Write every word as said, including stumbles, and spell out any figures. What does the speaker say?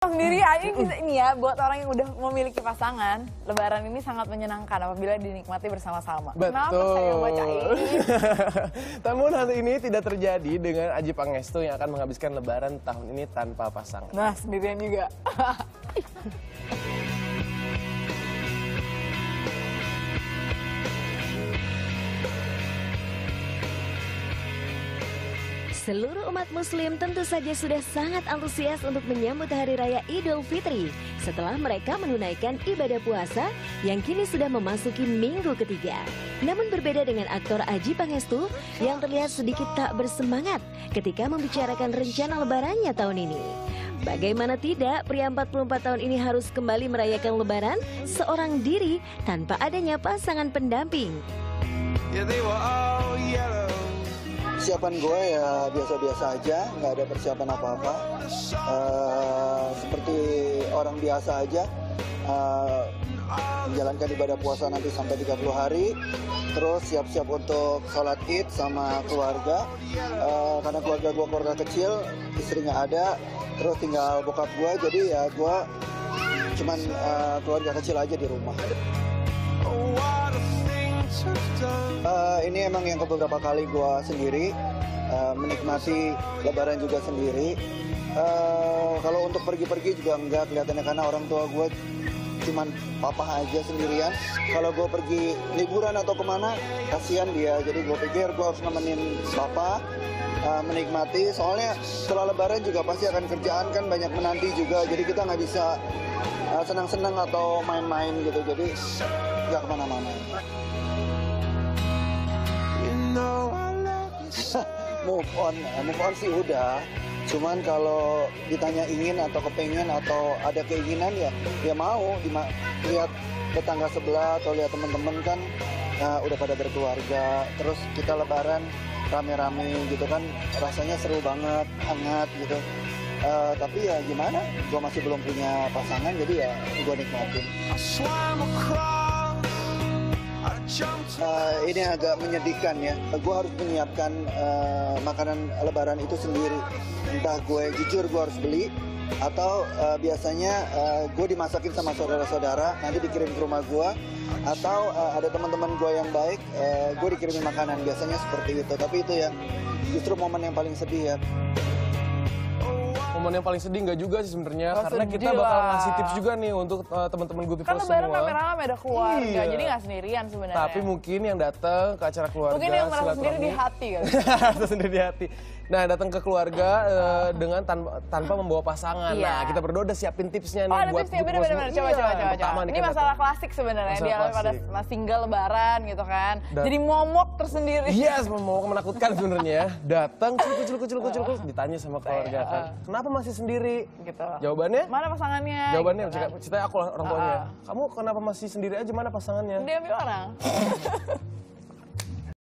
Sendiri aja ini ya, buat orang yang udah memiliki pasangan, Lebaran ini sangat menyenangkan apabila dinikmati bersama-sama. Betul. Kenapa saya baca ini? Namun hal ini tidak terjadi dengan Adjie Pangestu yang akan menghabiskan Lebaran tahun ini tanpa pasangan. Nah, sendirian juga. Seluruh umat muslim tentu saja sudah sangat antusias untuk menyambut Hari Raya Idul Fitri setelah mereka menunaikan ibadah puasa yang kini sudah memasuki minggu ketiga. Namun berbeda dengan aktor Adjie Pangestu yang terlihat sedikit tak bersemangat ketika membicarakan rencana lebarannya tahun ini. Bagaimana tidak, pria empat puluh empat tahun ini harus kembali merayakan Lebaran seorang diri tanpa adanya pasangan pendamping. Persiapan gue ya biasa-biasa aja, nggak ada persiapan apa-apa. Uh, seperti orang biasa aja, uh, menjalankan ibadah puasa nanti sampai tiga puluh hari. Terus siap-siap untuk sholat id sama keluarga. Uh, karena keluarga gue keluarga kecil, istri nggak ada. Terus tinggal bokap gue, jadi ya gue cuman uh, keluarga kecil aja di rumah. Uh, ini emang yang beberapa kali gue sendiri uh, menikmati Lebaran juga sendiri. Uh, kalau untuk pergi-pergi juga enggak kelihatannya karena orang tua gue cuman papa aja sendirian. Kalau gue pergi liburan atau kemana, kasihan dia. Jadi gue pikir gue harus nemenin papa uh, menikmati. Soalnya setelah Lebaran juga pasti akan kerjaan kan banyak menanti juga. Jadi kita nggak bisa uh, senang-senang atau main-main gitu. Jadi nggak kemana-mana. move on, move on sih udah. Cuman kalau ditanya ingin atau kepengen atau ada keinginan ya, ya mau. Dima, lihat tetangga sebelah atau lihat teman-teman kan uh, udah pada berkeluarga. Terus kita Lebaran rame-rame gitu kan, rasanya seru banget, hangat gitu. Uh, tapi ya gimana? Gue masih belum punya pasangan, jadi ya gue nikmatin. Uh, ini agak menyedihkan ya. Gue harus menyiapkan uh, makanan Lebaran itu sendiri. Entah gue jujur gue harus beli atau uh, biasanya uh, gue dimasakin sama saudara-saudara, nanti dikirim ke rumah gue. Atau uh, ada teman-teman gue yang baik, uh, gue dikirimin makanan. Biasanya seperti itu. Tapi itu yang justru momen yang paling sedih ya. Momen yang paling sedih nggak juga sih sebenarnya, oh, karena kita bakal ngasih tips juga nih untuk uh, teman-teman Good People kan semua. Kan Lebaran rame-rame ada keluarga, iya. jadi nggak sendirian sebenarnya. Tapi mungkin yang datang ke acara keluarga, mungkin yang merasa sendiri di hati kan. Merasa sendiri di hati. Nah, datang ke keluarga uh, dengan tanpa, tanpa membawa pasangan. Iya. Nah, kita berdua udah siapin tipsnya nih oh, ada buat tipsnya bener-bener. Coba, iya, coba, coba, coba. Ini masalah klasik sebenarnya. Dia pada single Lebaran gitu kan. Dan, jadi momok tersendiri. Yes, momok menakutkan sebenarnya. Datang, cucuk-cucuk-cucuk-cucuk, ditanya sama keluarga kan. Kenapa masih sendiri? Gitu. Jawabannya? Mana pasangannya? Jawabannya, gitu kan. ceritanya aku orang tuanya. Uh, Kamu kenapa masih sendiri aja, mana pasangannya? Dia ambil orang.